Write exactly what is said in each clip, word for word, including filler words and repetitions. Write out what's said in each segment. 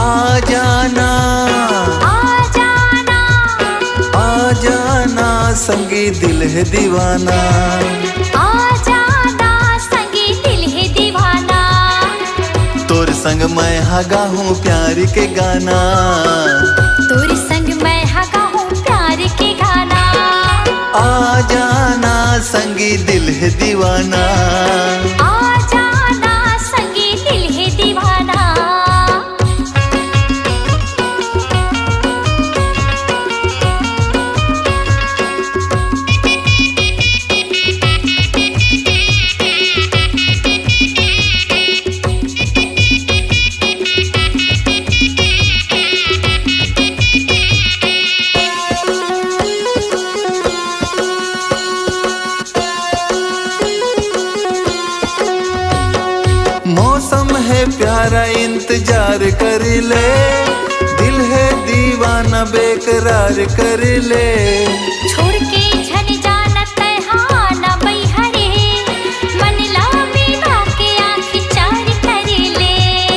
आ जाना आ जाना आ जाना संगी दिल है दीवाना। आ जाना संगी दिल है दीवाना। तोर संग मैं हगा हूँ प्यार के गाना। तोर संग मैं हगा हूँ प्यार के गाना। आ जाना संगी दिल है दीवाना। आ जाना संगी दिल है दीवाना। मौसम है प्यारा इंतजार कर ले, दिल है दीवाना बेकरार कर ले। छोड़ के झन जाना तहाना बैहरे, मन ला मीना के आँख चार कर ले।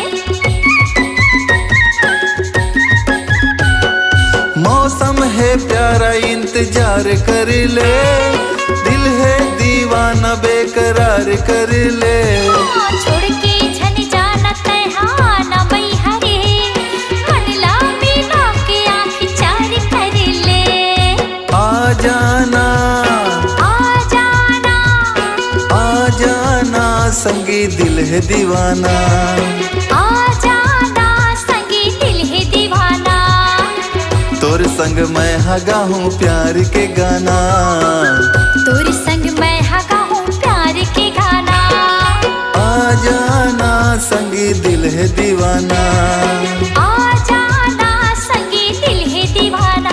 मौसम है प्यारा इंतजार कर ले, दिल है दीवाना बेकरार कर ले। छोड़ के झन जाना तहाना बैहरे, मन ला मीना के आँख चार कर ले। आ जाना आ जाना आ जाना संगी दिल है दीवाना। आ जाना संगी दिल है दीवाना। तोर संग मैं हगा हूँ प्यार के गाना। तोर संग मैं हगा हूँ प्यार के गाना। आ जाना संगी दिल है दीवाना। आ जाना संगी दिल है दीवाना।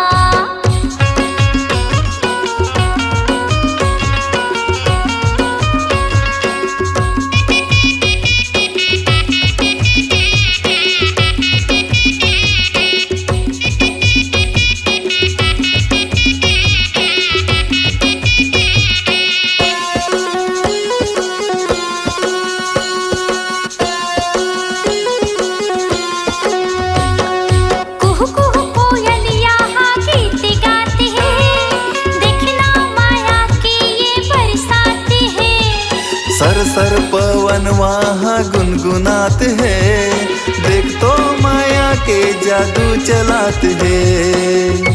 कुहू कुहू कोयलिया हाँ गीत गाते हैं, देखना माया की ये बरसाते हैं। सर सर पवन वहाँ गुनगुनाते हैं, देख तो माया के जादू चलाते हैं।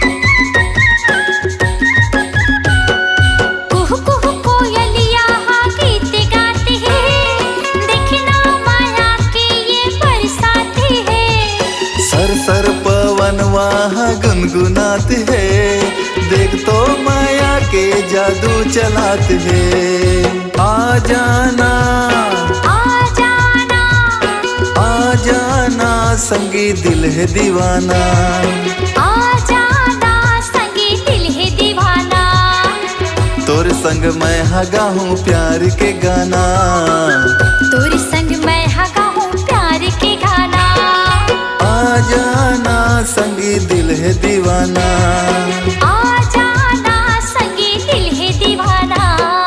कुहू कुहू कोयलिया हाँ गीत गाते हैं, देखना माया की ये बरसाते हैं। सर सर पवन वहाँ गुनगुनाते हैं, देख तो माया के जादू चलाते हैं। आ जाना आ जाना आ जाना संगी दिल है दीवाना। आ जाना संगी दिल है दीवाना। तोर संग मैं हगा हूँ प्यार के गाना। तोर संग मैं हगा हूँ प्यार के गाना। आ जाना संगी दिल है दीवाना। आ जाना संगी दिल है दीवाना।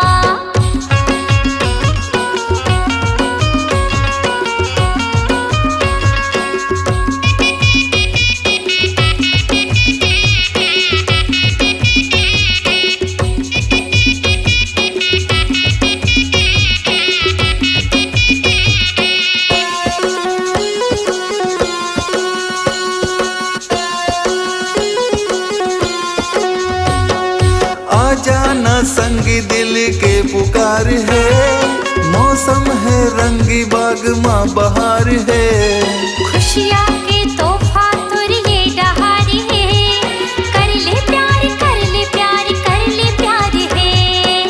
आ जाना संगी दिल के पुकार है, मौसम है रंगी बाग माँ बहार है। खुशियाँ के तोहफा तोर ये डहारी है, कर ले प्यार कर ले प्यार कर ले प्यार है।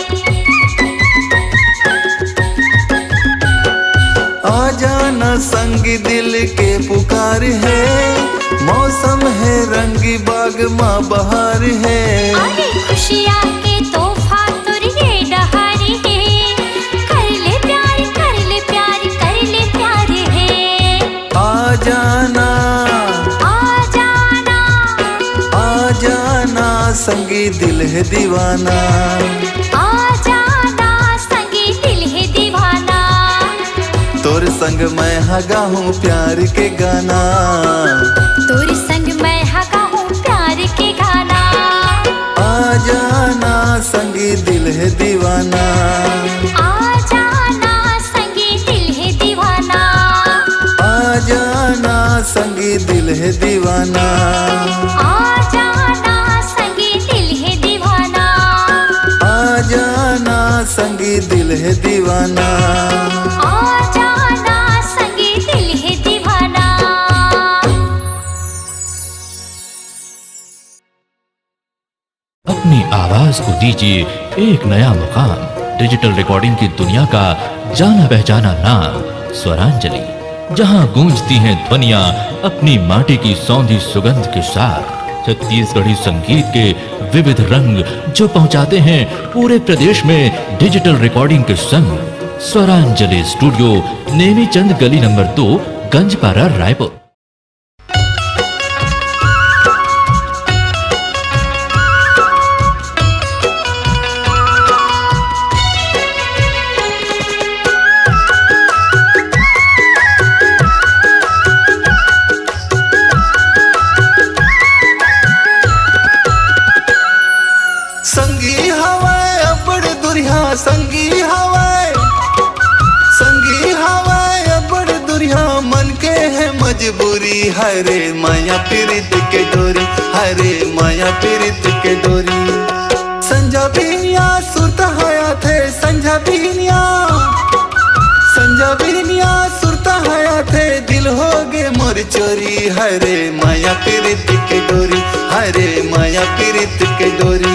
आ जाना संगी दिल के पुकार है, मौसम है रंगी बाग माँ बहार है। अरे खुशियाँ के तोहफा तोर ये डहारी है, कर ले प्यार कर ले प्यार कर ले प्यार है। आ जाना आ जाना आ जाना संगी दिल है दीवाना। आ जाना संगी दिल है दीवाना। तोर संग मैं हगा हूँ प्यार के गाना। तोर संग मैं हगा हूँ प्यार के गाना। आ जाना संगी दिल है दीवाना। आ जाना संगी दिल है दीवाना। आ जाना संगी दिल है दीवाना। आ जाना संगी दिल है दीवाना। आ जाना संगी दिल है दीवाना। आ जाना संगी दिल है दीवाना। अपनी आवाज को दीजिए एक नया मुकाम। डिजिटल रिकॉर्डिंग की दुनिया का जाना पहचाना नाम स्वरांजलि, जहां गूंजती हैं ध्वनियां अपनी माटी की सौंधी सुगंध के साथ। छत्तीसगढ़ी संगीत के विविध रंग जो पहुंचाते हैं पूरे प्रदेश में डिजिटल रिकॉर्डिंग के संग। स्वरांजलि स्टूडियो, नेमी चंद गली नंबर दो, गंजपारा, रायपुर। संगी हवाए अबड़ दुरिया, संगी हवाए, संगी हवाए अबड़ दुरिया, मन के है मजबूरी। हरे माया पीरित के डोरी, हरे माया पीरित के डोरी। संजा बीनिया सुरत हया थे, संजा बीनिया, संजा बीनिया सुरत हया थे, दिल हो गे मोर चोरी। हरे माया पीरित के डोरी, हरे माया पीरित के डोरी।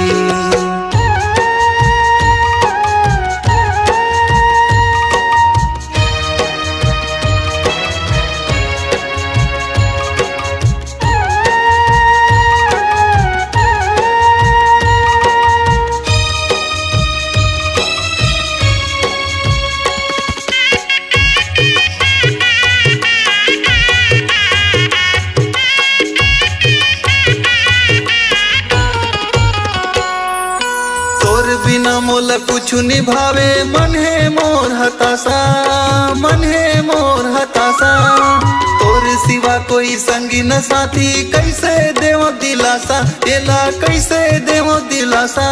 बिना मोल कुछ निभावे, मन है मोर हताशा, मन है मोर हताशा। तोर सिवा कोई संगी न साथी, कैसे देव दिलासा, एला कैसे देव दिलासा।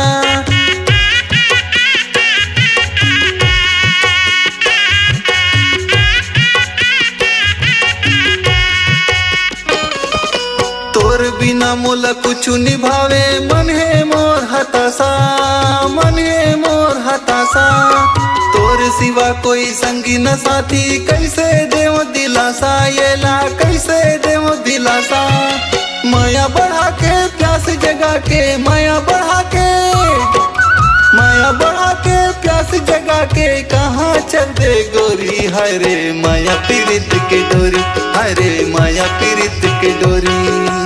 तोर बिना मोला कुछ निभावे, मन है मोर हताशा, मन है मोर हताशा। तोर सिवा कोई संगी न साथी, कैसे देव दिलासा, येला कैसे देव दिलासा। माया बढ़ा के प्यास जगा के, माया बढ़ा के, माया बढ़ा के प्यास जगा के, कहाँ चल दे गोरी। हरे माया पीरित के डोरी, हरे माया पीरित के डोरी।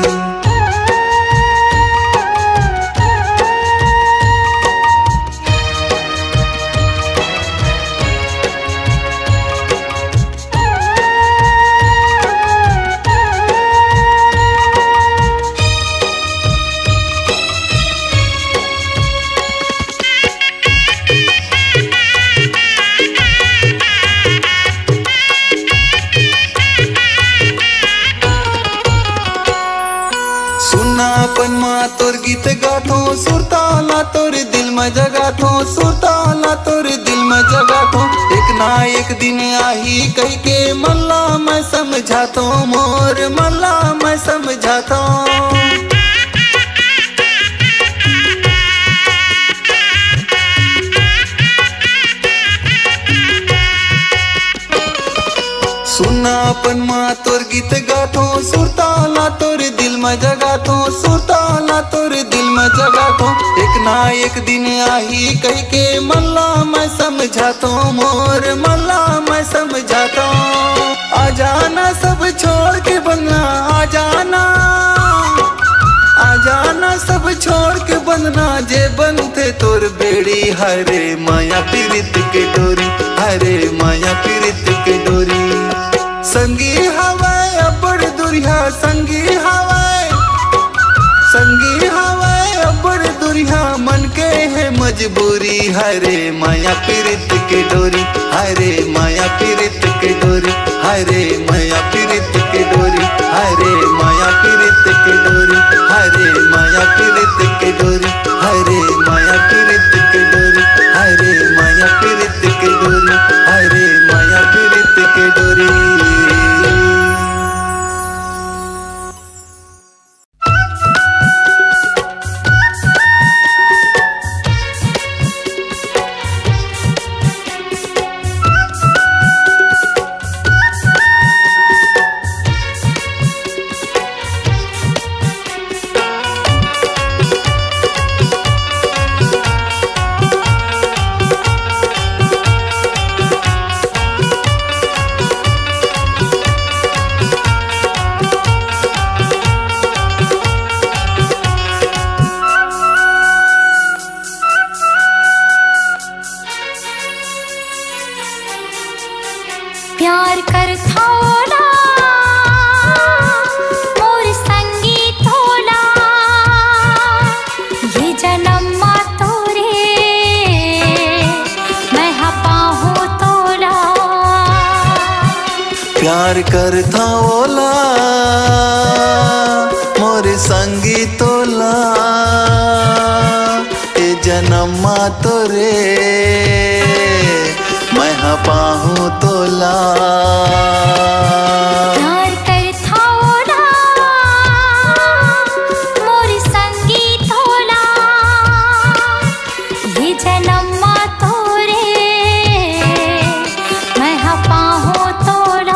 अपन माँ तोर गीत गाथो, सुरताला तोर दिल में जगाथो, सुरताला तोर दिल में जगाथो। एक ना एक दिन आही कह के मल्ला मैं समझातो, मोर मल्ला मैं समझातो। सुना अपन माँ तोर गीत गाथो, सुरताला तोर दिल में जगाथो, सुरताला तोर दिल में जगाथो। एक ना एक दिन आही कह के मल्ला मैं समझातो, मोर मल्ला मैं समझातो। आ जाना सब छोड़ के बंधना, आ जाना, आ जाना सब छोड़ के बंधना, जे बनते तोर बेड़ी। हरे माया पीरित के डोरी, हरे माया पीरित के डोरी। संगी हवाए अबड़ दुरिया, संगी हवाए, संगी हवाए अबड़ दुरिया, मन के है मजबूरी, हरे माया पीरित के डोरी, हरे माया पीरित के डोरी, हरे माया पीरित के डोरी, हरे माया पीरित के डोरी, हरे माया पीरित के डोरी, हरे माया पीरित के डोरी, हरे माया पीरित के डोरी, हरे माया पीरित के डोरी। प्यार कर थोला मोर संगी थोला, ये जन्म मा तोरे मैं पाहू तोला। प्यार कर थोला मोर संगी तोला, ये जन्म मा तोरे मैं पाहू तोला। प्यार कर थोला मोर संगी थोला, ये जन्म मा तोरे मैं पाहू तोला।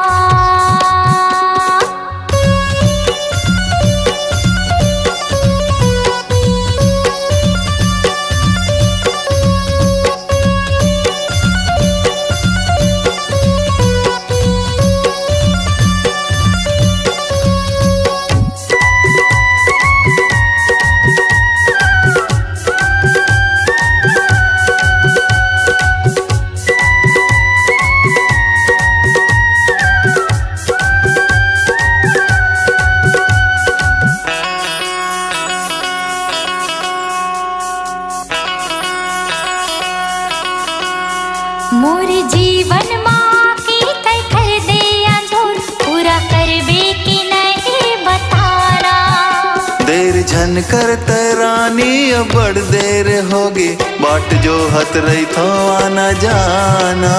मोर जीवन माँ की तय कर दे अंजोर, पूरा करबे कि नहीं बताना। देर झन कर तरानी अब बड़ देर होगी, बाट जो हत रही थो आना जाना।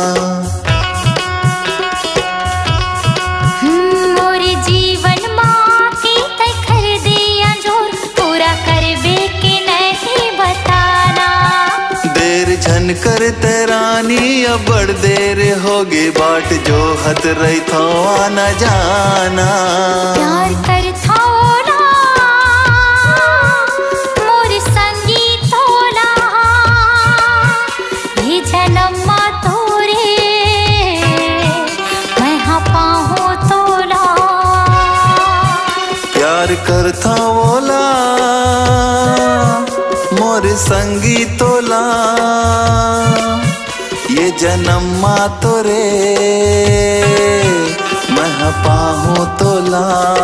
मोर जीवन माँ की तय कर दे अंजोर, पूरा करबे कि नहीं बताना। देर झन कर तरानी अब बड़ देर होगी, बाट जो हत रही थो आना जाना। प्यार कर थोला मोर संगी थोला, ये जन्म मा तोरे मैं पाहू तोला। प्यार कर थोला मोर संगी तोला, ये जन्म मा तोरे मैं पाहू तोला।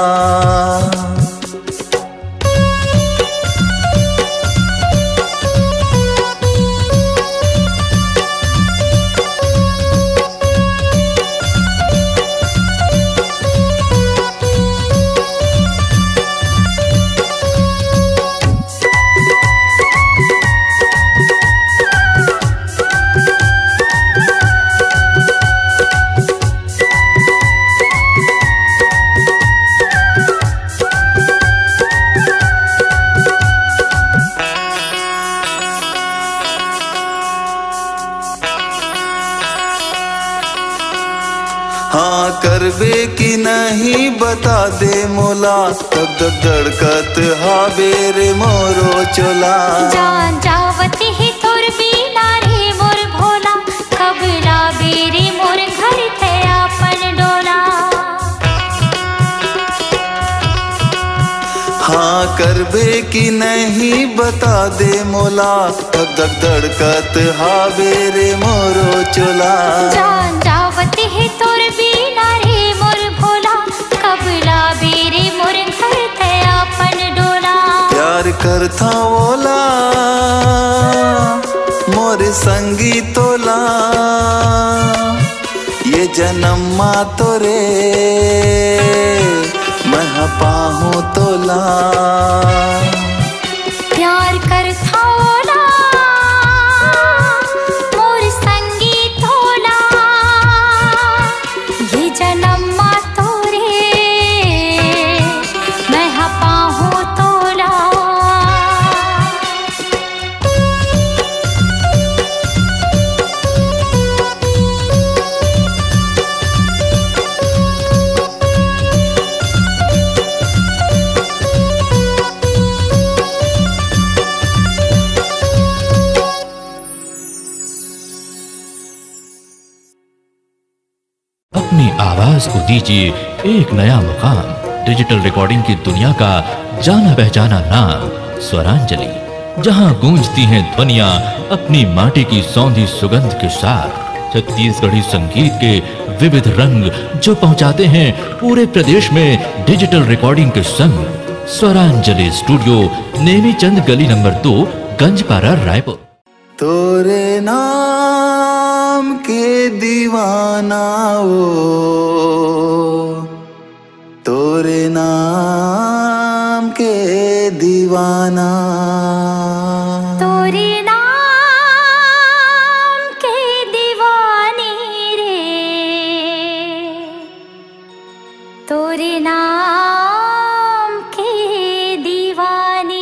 हाँ करबे कि नहीं बता दे मोला, तब तक धड़कत हाबे रे मोरो चोला। जान जावत ही तोर बिना रे मोर भोला, कब लाबे रे मोर घर थे आपन डोला। हाँ करबे कि नहीं बता दे मोला, तब तक धड़कत हाबे रे मोरो चोला। जान जावत ही तोर बिना रे मोर भोला, कब लाबे रे मोर घर थे आपन डोला। प्यार कर था ओला तोरे मैं पाहूं तोला प्यार कर थोला मोर संगी थोला ये जन्म मा तोरे मैं पाहूं तोला। अपनी आवाज को दीजिए एक नया मुकाम। डिजिटल रिकॉर्डिंग की दुनिया का जाना पहचाना नाम स्वरांजलि, जहां गूंजती हैं ध्वनियां अपनी माटी की सौंधी सुगंध के साथ। छत्तीसगढ़ी संगीत के विविध रंग जो पहुंचाते हैं पूरे प्रदेश में डिजिटल रिकॉर्डिंग के संग। स्वरांजलि स्टूडियो नेमी चंद गली नंबर दो, गंजपारा, रायपुर। तोरे नाम के दीवाना वो, तोरे नाम के दीवाना, तोरे नाम के दीवानी रे, तोरे नाम के दीवानी।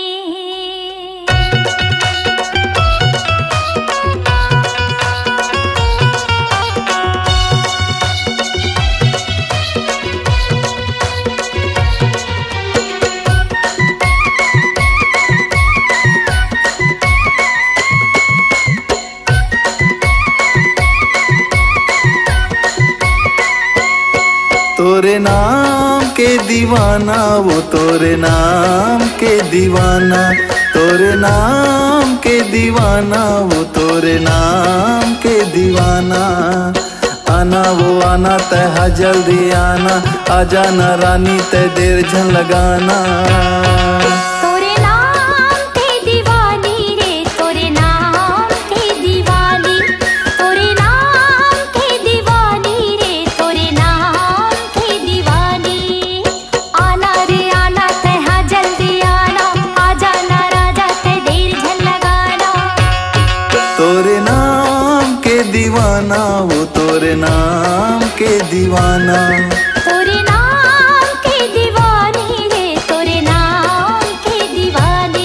तोरे नाम के दीवाना वो, तोरे नाम के दीवाना, तोरे नाम के दीवाना वो, तोरे नाम के दीवाना। आना वो आना तह जल्दी आना, आजा ना रानी ते देर झन लगाना। तोरे नाम के दीवानी रे, तोरे नाम के दीवानी, तोरे नाम के दीवानी रे, तोरे नाम के दीवानी। आना रे आना तहा जल्दी आना, आजा ना राजा ते देर झन लगाना। तोरे नाम के दीवाना वो, तोरे नाम के दीवाना, तोरे नाम के दीवानी रे, तोरे नाम के दीवानी।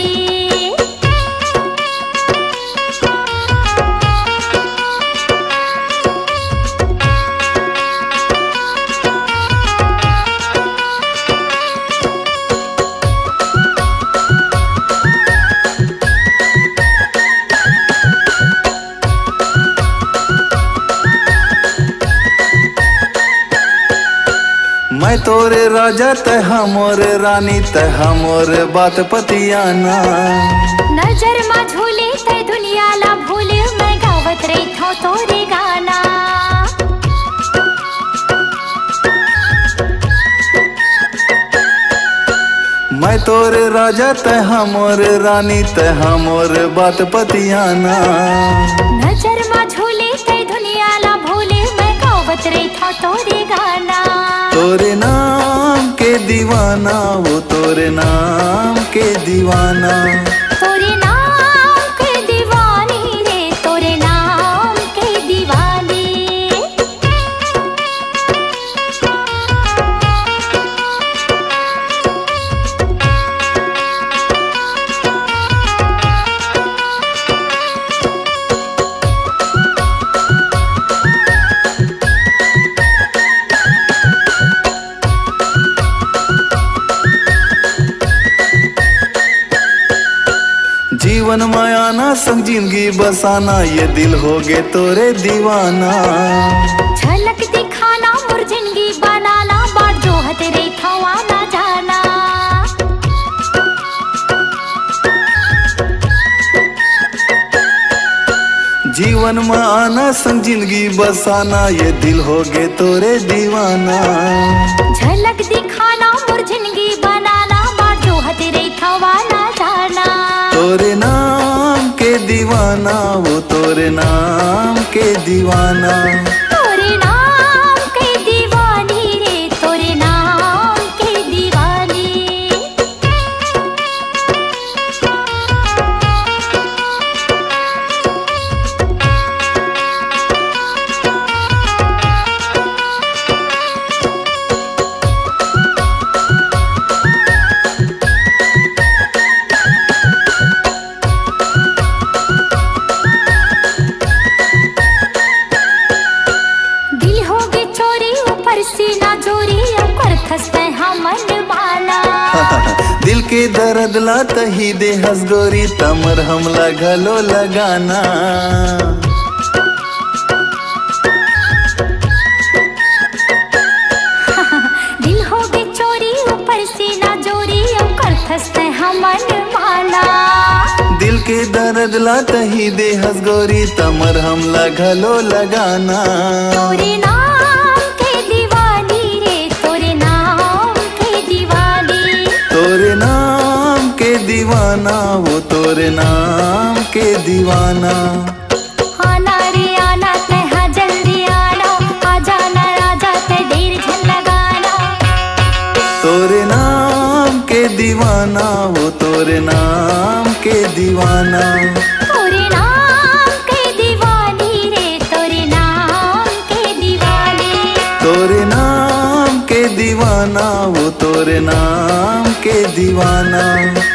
मैं तोरे राजा तह मोरे रानी, तह मोरे बात पतियाना। नजर मा झूले ते दुनिया ला भूल, मैं गावत रही थो तोरे गाना। मैं तोरे राजा तह मोरे रानी, तह मोरे बात पतियाना। नजर मा झूले ते दुनिया ला भूल, मैं गावत रही थो तोरे गाना। तोरे नाम के दीवाना वो, तोरे नाम के दीवाना, तोरे नाम के दीवानी रे, तोरे नाम के दीवानी। जीवन मायाना संग जिंदगी बसाना, ये दिल हो गे तोरे दीवाना। झलक दिखाना मोर जिंदगी बनाना, बाट जो हतरे खवाना जाना। जीवन में आना संग जिंदगी बसाना, ये दिल हो गे तोरे दीवाना। झलक दिखाना मोर जिंदगी बनाना, बाट जो हतरे खवाना जाना। तोरे नाम के दीवाना वो, तोरे नाम के दीवाना, तोरे नाम के जोरी कर खस्ते हमन वाला। दिल के दर्द ला तही दे हस गोरी तमर हमला घलो लगाना। दिल हो गए चोरी ऊपर से ना जोरी कर खस्ते हमन वाला। दिल के दर्द ला तही दे हस गोरी तमर हमला घलो लगाना। तोरे नाम के दीवानी रे तोरे नाम के दीवानी। तोरे नाम के दीवाना वो तोरे नाम के दीवाना। आना रे आना कहाँ जल्दी आना आ जाना राजा ते देर झन लगाना। तोरे नाम के दीवाना वो तोरे नाम के दीवाना। तोरे नाम के दीवानी रे तोरे नाम के दीवानी। तोरे नाम के दीवाना वो तोरे नाम के दीवाना।